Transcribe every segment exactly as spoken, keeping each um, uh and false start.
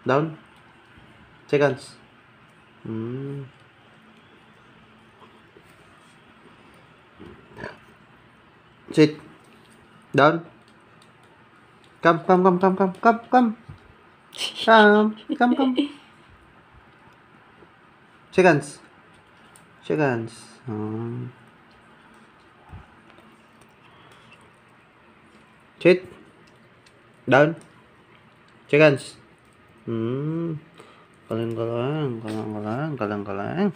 Down. Seconds. Hmm. Sit. Down. Come, come, come, come, come, come, come. Come, come, come. Seconds. Seconds. Hmm. Sit. Down. Seconds. Hmm. Kalang-kalang, kalang-kalang, kalang-kalang.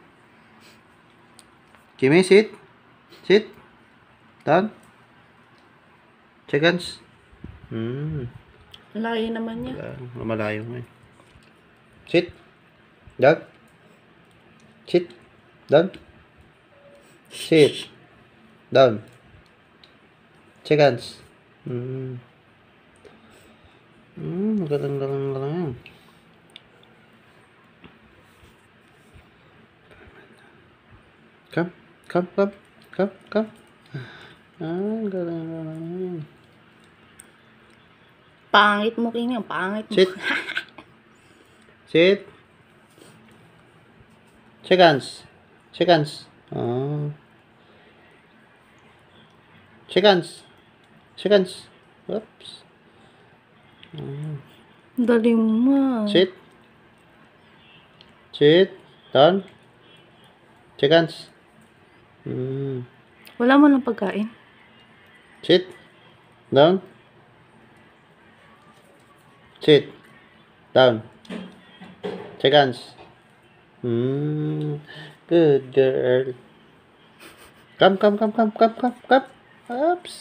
Jimmy, sit. Sit. Down. Seconds. Hmm. Layo naman niya. Wala, malayo nga eh. Sit. Down. Sit. Down. Sit. Down. Seconds. Hmm. Hmm, galang-galang-galang. Come, come, come, come, come. Ah, galang-galang. Pangit mo, King. Ang pangit mo. Sit. Sit. Seconds. Seconds. Oh. Seconds. Seconds. Oops. Oh. Dali mo. Sit. Sit. Down. Seconds. Hmm. Wala mo ng pagkain. Sit. Down. Sit. Down. Seconds. Hmm. Good girl. Come, come, come, come, come, come, come. Oops.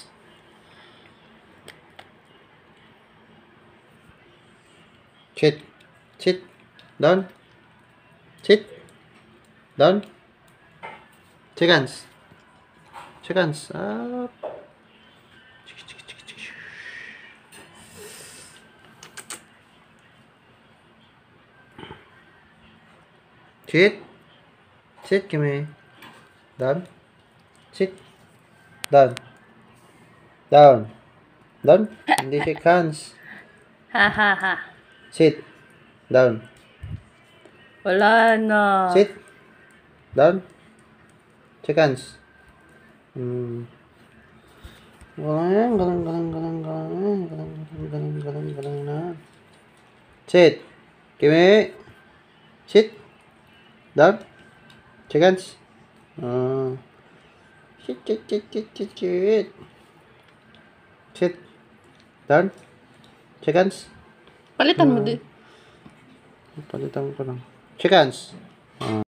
Sit. Sit. Down. Sit. Down. Seconds. Seconds. Up. Sit. Sit, Kimi. Down. Sit. Down. Down. Down. Hindi shake hands. Ha ha ha. Sit. Down. Wala na. Sit. Down. Shake hands. Hmm. Galang, galang, galang, galang, galang, galang, galang, galang, galang na. Sit. Kimi. Sit. Down. Shake hands. Uh, sit, sit, sit, sit, sit, sit. Sit. Down. Shake hands. Palitan mo din. Palitan ko lang. Shake hands. Uh,